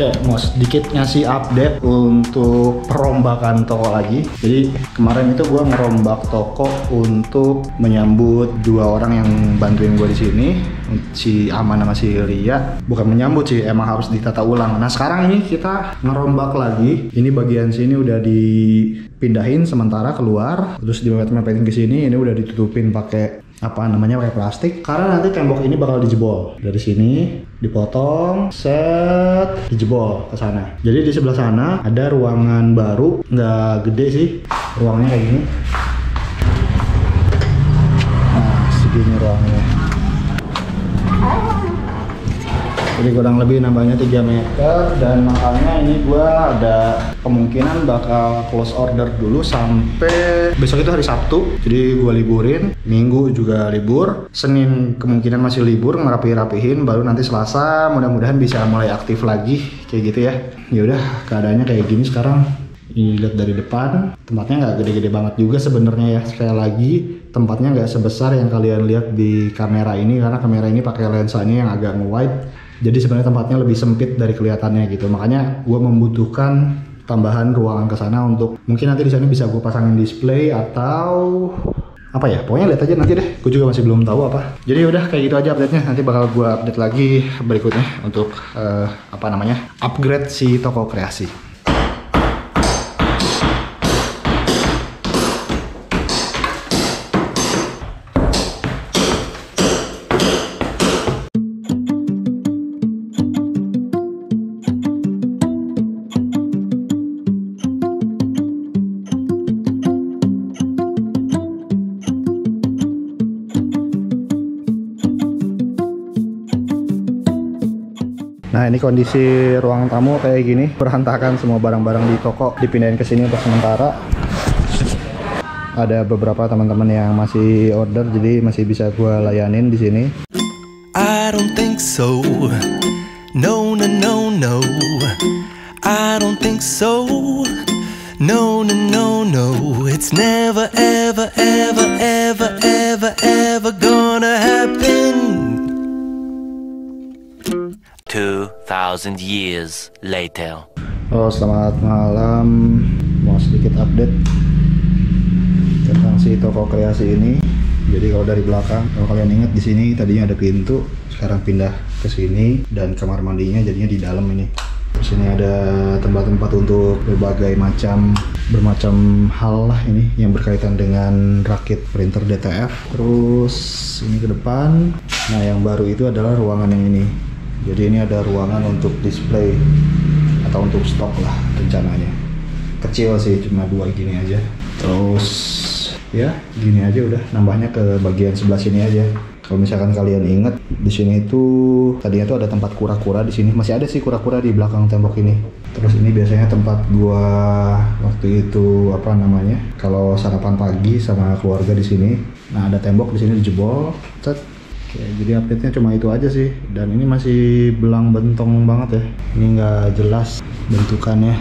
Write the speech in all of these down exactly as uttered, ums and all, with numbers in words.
Oke, mau sedikit ngasih update untuk perombakan toko lagi. Jadi kemarin itu gue ngerombak toko untuk menyambut dua orang yang bantuin gue di sini, si Aman sama si Lia. Bukan menyambut sih, emang harus ditata ulang. Nah sekarang ini kita ngerombak lagi. Ini bagian sini udah dipindahin sementara keluar, terus dimepet-mepetin ke sini. Ini udah ditutupin pakai apa namanya, pakai plastik, karena nanti tembok ini bakal dijebol dari sini, dipotong, set, dijebol ke sana. Jadi di sebelah sana ada ruangan baru, nggak gede sih, ruangnya kayak gini. Nah segini ruangnya. Jadi kurang lebih nambahnya tiga meter, dan makanya ini gua ada kemungkinan bakal close order dulu sampai besok itu hari Sabtu. Jadi gua liburin, Minggu juga libur, Senin kemungkinan masih libur, ngerapi-rapihin, baru nanti Selasa mudah-mudahan bisa mulai aktif lagi kayak gitu ya. Ya udah, keadaannya kayak gini sekarang. Ini lihat dari depan, tempatnya nggak gede-gede banget juga sebenarnya ya. Sekali lagi, tempatnya nggak sebesar yang kalian lihat di kamera ini, karena kamera ini pakai lensanya yang agak wide. Jadi sebenarnya tempatnya lebih sempit dari kelihatannya gitu. Makanya gue membutuhkan tambahan ruangan ke sana untuk mungkin nanti di sana bisa gue pasangin display atau apa ya. Pokoknya lihat aja nanti deh. Gue juga masih belum tahu apa. Jadi udah kayak gitu aja update-nya. Nanti bakal gue update lagi berikutnya untuk uh, apa namanya, upgrade si toko kreasi. Nah ini kondisi ruang tamu kayak gini, berantakan semua barang-barang di toko dipindahin ke sini untuk sementara. Ada beberapa teman-teman yang masih order, jadi masih bisa gue layanin di sini. I don't think so. No no no no. I don't think so. No no no no. It's never ever ever ever ever ever gonna happen. two thousand years later. Oh, selamat malam. Mau sedikit update tentang si toko kreasi ini. Jadi kalau dari belakang, kalau kalian ingat di sini tadinya ada pintu, sekarang pindah ke sini, dan kamar mandinya jadinya di dalam ini. Di sini ada tempat-tempat untuk berbagai macam bermacam hal lah ini yang berkaitan dengan rakit printer D T F. Terus ini ke depan. Nah, yang baru itu adalah ruangan yang ini. Jadi ini ada ruangan untuk display atau untuk stok lah rencananya. Kecil sih, cuma dua gini aja. Terus ya gini aja udah, nambahnya ke bagian sebelah sini aja. Kalau misalkan kalian inget, di sini itu tadinya tuh ada tempat kura-kura di sini. Masih ada sih kura-kura di belakang tembok ini. Terus ini biasanya tempat gua waktu itu apa namanya? Kalau sarapan pagi sama keluarga di sini. Nah, ada tembok di sini dijebol. Cet. Oke, jadi update-nya cuma itu aja sih. Dan ini masih belang bentong banget ya. Ini nggak jelas bentukannya.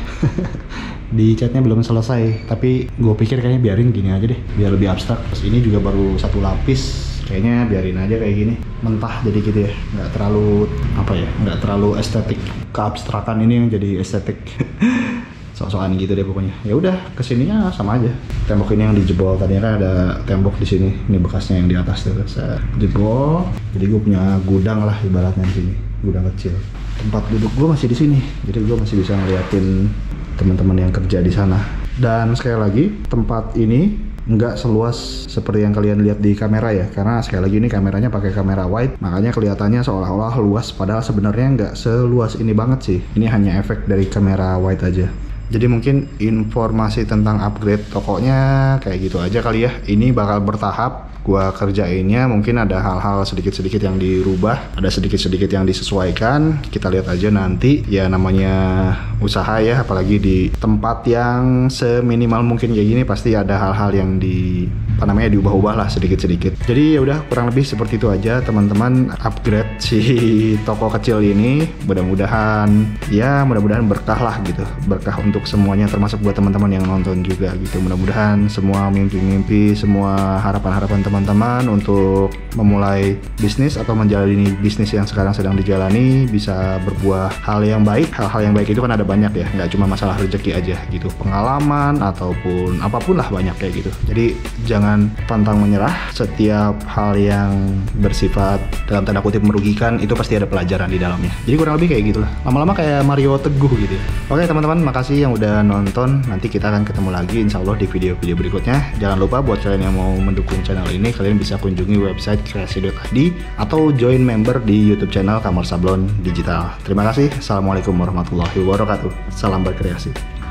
Di catnya belum selesai, tapi gue pikir kayaknya biarin gini aja deh, biar lebih abstrak. Terus ini juga baru satu lapis, kayaknya biarin aja kayak gini, mentah jadi gitu ya, nggak terlalu apa ya, nggak terlalu estetik. Keabstrakan ini yang jadi estetik. Sok-sokan gitu deh pokoknya. Ya udah, kesininya sama aja. Tembok ini yang dijebol, tadinya kan ada tembok di sini, ini bekasnya yang di atas tuh, saya jebol. Jadi gue punya gudang lah ibaratnya di sini, gudang kecil. Tempat duduk gue masih di sini, jadi gue masih bisa ngeliatin teman-teman yang kerja di sana. Dan sekali lagi, tempat ini nggak seluas seperti yang kalian lihat di kamera ya, karena sekali lagi ini kameranya pakai kamera wide, makanya kelihatannya seolah-olah luas, padahal sebenarnya nggak seluas ini banget sih. Ini hanya efek dari kamera wide aja. Jadi mungkin informasi tentang upgrade tokonya kayak gitu aja kali ya. Ini bakal bertahap gua kerjainnya, mungkin ada hal-hal sedikit-sedikit yang dirubah, ada sedikit-sedikit yang disesuaikan. Kita lihat aja nanti, ya namanya usaha ya, apalagi di tempat yang seminimal mungkin kayak gini, pasti ada hal-hal yang di apa namanya diubah-ubah lah sedikit-sedikit. Jadi ya udah, kurang lebih seperti itu aja teman-teman upgrade si toko kecil ini. Mudah-mudahan ya mudah-mudahan berkah lah gitu, berkah untuk semuanya, termasuk buat teman-teman yang nonton juga gitu. Mudah-mudahan semua mimpi-mimpi, semua harapan-harapan teman teman-teman untuk memulai bisnis atau menjalani bisnis yang sekarang sedang dijalani bisa berbuah hal yang baik. Hal-hal yang baik itu kan ada banyak ya, nggak cuma masalah rezeki aja gitu, pengalaman ataupun apapun lah banyak kayak gitu. Jadi jangan pantang menyerah. Setiap hal yang bersifat dalam tanda kutip merugikan itu pasti ada pelajaran di dalamnya. Jadi kurang lebih kayak gitulah. Lama-lama kayak Mario Teguh gitu. Oke teman-teman, makasih yang udah nonton. Nanti kita akan ketemu lagi insya Allah di video-video berikutnya. Jangan lupa buat kalian yang mau mendukung channel ini, kalian bisa kunjungi website kreasi dot i d atau join member di YouTube channel Kamar Sablon Digital. Terima kasih. Assalamualaikum warahmatullahi wabarakatuh. Salam berkreasi.